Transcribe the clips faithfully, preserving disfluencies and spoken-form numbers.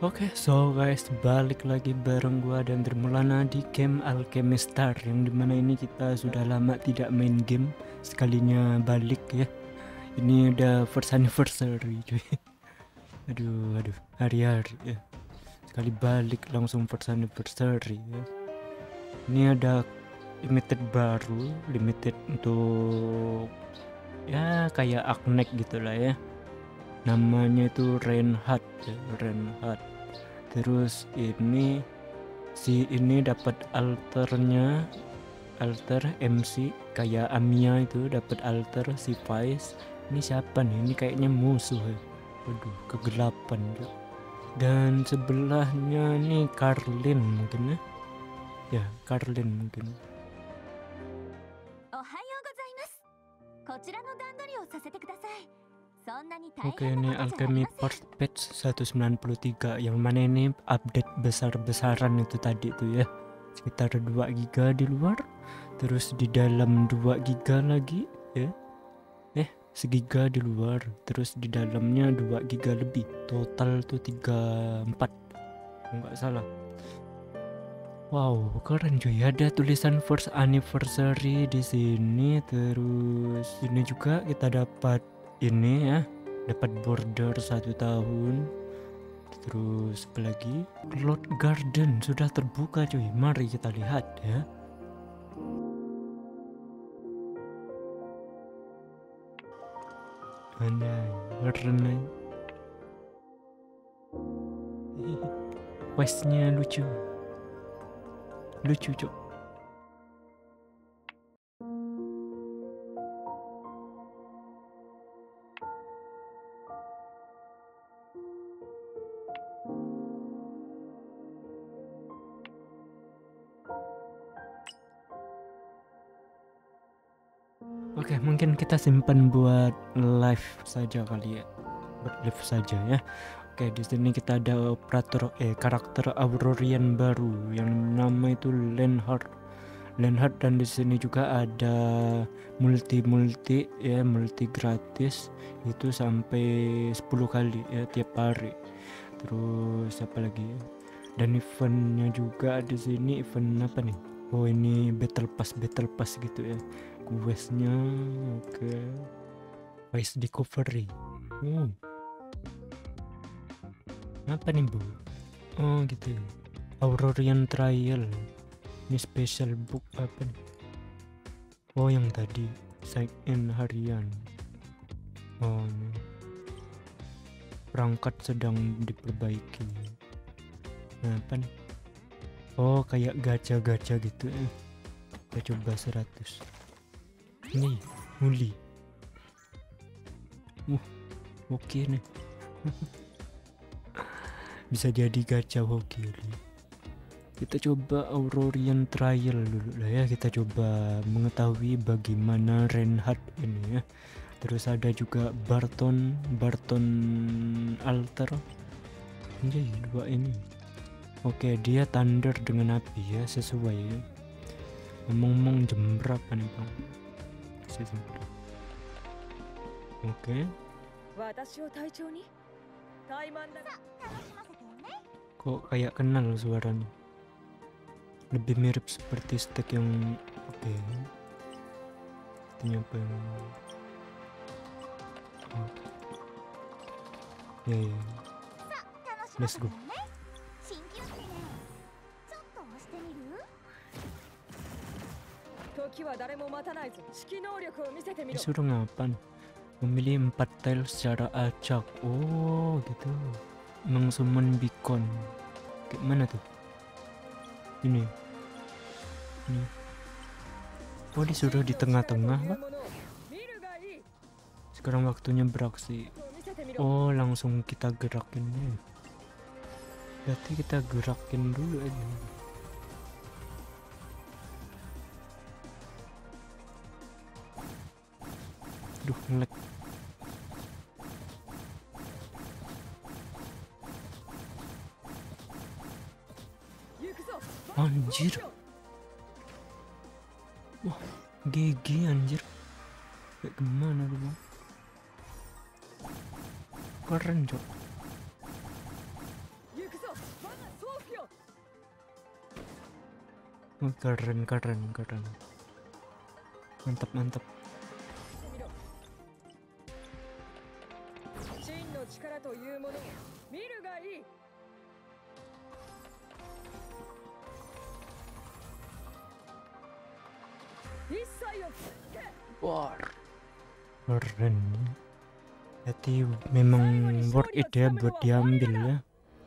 Oke, so guys, balik lagi bareng gua dan Dermulana di game Alchemist Star, yang dimana ini kita sudah lama tidak main game, sekalinya balik ya. Ini udah first anniversary cuy. Aduh, aduh, hari-hari ya. Sekali balik langsung first anniversary ya. Ini ada limited baru, limited untuk ya kayak Aknek gitulah ya. Namanya itu Reinhardt ya, Reinhardt. Terus ini si ini dapat alternya, alter M C kayak Amia itu dapat alter si Vice. Ini siapa nih? Ini kayaknya musuh ya. Waduh, kegelapan ya. Dan sebelahnya nih Carlin mungkin ya. Ya, Carlin mungkin. Oke, ini Alchemy Part Patch seratus sembilan puluh tiga, yang mana ini update besar-besaran itu tadi tuh ya. Sekitar dua giga di luar, terus di dalam dua giga lagi ya. Eh, segiga di luar, terus di dalamnya dua giga lebih. Total tuh tiga puluh empat. Enggak salah. Wow, keren cuy. Ada tulisan first anniversary di sini, terus ini juga kita dapat ini ya. Dapat border satu tahun. Terus apa lagi? Cloud Garden sudah terbuka cuy. Mari kita lihat ya. Anjay, keren. Questnya lucu. Lucu cok. Oke, mungkin kita simpan buat live saja kali ya, buat live saja ya. Oke, di sini kita ada operator eh karakter Aurorian baru yang nama itu Reinhardt. Reinhardt, dan di sini juga ada multi multi ya, multi gratis itu sampai sepuluh kali ya tiap hari. Terus apa lagi ya? Dan eventnya juga di sini event apa nih? Oh, ini battle pass battle pass gitu ya. Questnya oke. Okay. Quest discovery. Hmm. Apa nih bu? Oh gitu ya. Aurorian trial. Ini special book apa nih? Oh yang tadi sign in harian. Oh ini. Perangkat sedang diperbaiki. Nah, apa nih? Oh kayak gacha-gacha gitu ya. Kita coba seratus. Ini muli. Uh, oke okay nih. Bisa jadi gacha hoki. Kita coba Aurorian trial dulu lah ya. Kita coba mengetahui bagaimana Reinhardt ini ya. Terus ada juga Barton, Barton alter. Anjay, dua ini. Oke, dia thunder dengan api ya, sesuai ya. Ngomong-ngomong jam berapa nih bang? Oke. Kok kayak kenal suaranya? Lebih mirip seperti stack yang oke. Okay. Ini apa yang? Oh. Ya, ya. Let's go. Disuruh ngapain? Memilih empat tile secara acak. Oh gitu. Mengsummon beacon. Kayak mana tuh? Ini. Ini. Oh disuruh di tengah-tengah Pak. Sekarang waktunya beraksi. Oh langsung kita gerakin. Berarti kita gerakin dulu aja. Duh, ngelag. Anjir. Wah, G G anjir. Kayak gimana lu bang? Keren cok. Oh, keren keren keren, mantap mantap. Wah, keren. Jadi memang worth it ya buat diambil ya.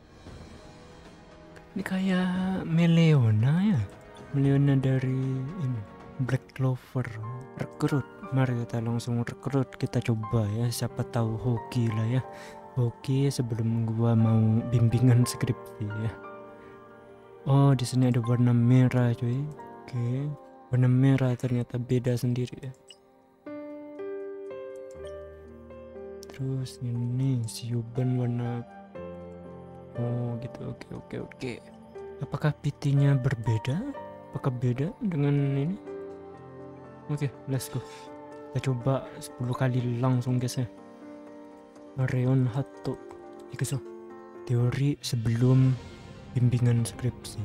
Ini kayak Meleona ya, Meleona dari ini Black Clover. Rekrut, mari kita langsung rekrut, kita coba ya, siapa tahu hoki lah ya. Hoki sebelum gua mau bimbingan skripsi ya. Oh, di sini ada warna merah cuy. Oke, warna merah ternyata beda sendiri ya. Terus ini Siuban warna, oh gitu, oke oke oke. Apakah P T-nya berbeda? Apakah beda dengan ini? Oke, let's go. Kita coba sepuluh kali langsung guys ya. Areon Hato Ikuso, teori sebelum bimbingan skripsi.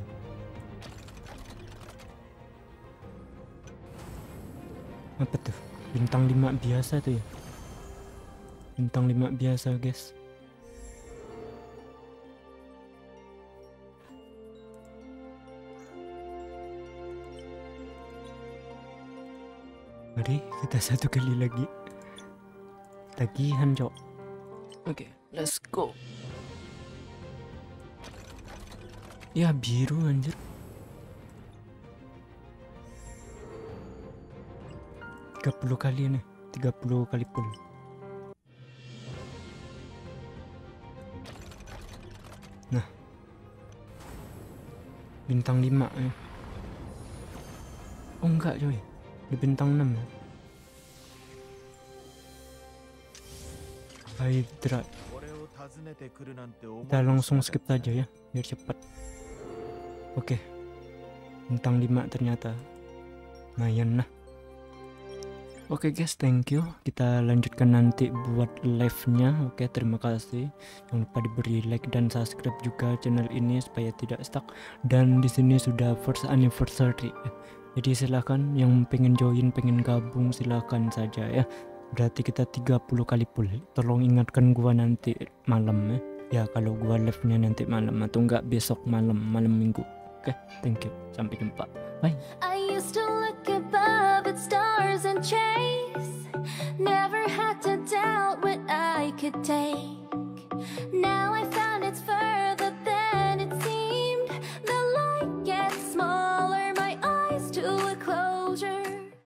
Apa tuh? Bintang lima biasa tuh ya. Bintang lima biasa guys. Mari kita satu kali lagi. Tagihan cok. Oke, okay, let's go. Ya biru anjir. tiga puluh kali nih, tiga puluh kali pull. Nah, bintang lima ya. Oh enggak coy, di bintang enam ya. Hydra. Kita langsung skip aja ya, biar cepat. Oke, bintang lima ternyata. Lumayan lah. Oke okay guys, thank you. Kita lanjutkan nanti buat live-nya. Oke, okay, terima kasih. Jangan lupa diberi like dan subscribe juga channel ini supaya tidak stuck. Dan di sini sudah first anniversary. Jadi silahkan yang pengen join, pengen gabung silahkan saja ya. Berarti kita tiga puluh kali pull. Tolong ingatkan gua nanti malam ya. Ya kalau gua live-nya nanti malam atau enggak besok malam, malam minggu. Oke, okay, thank you. Sampai jumpa. Bye. I used to look above at stars and chase. Never had to doubt what I could take.